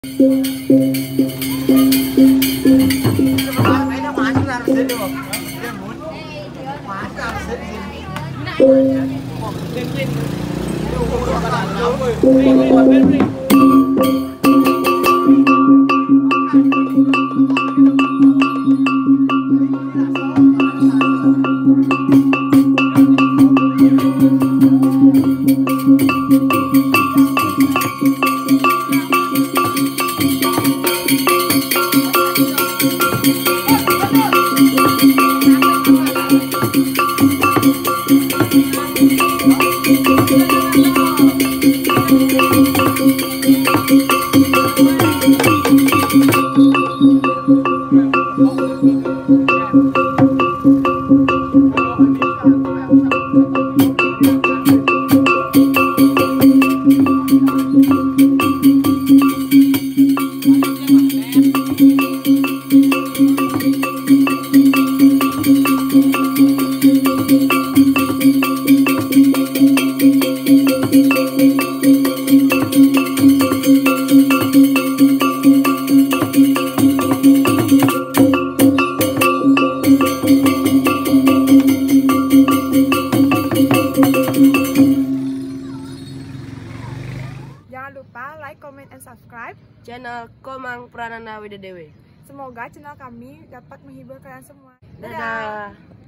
Jangan lupa like, comment, and subscribe channel Komang Prananda Widedewe. Semoga channel kami dapat menghibur kalian semua. Dadah.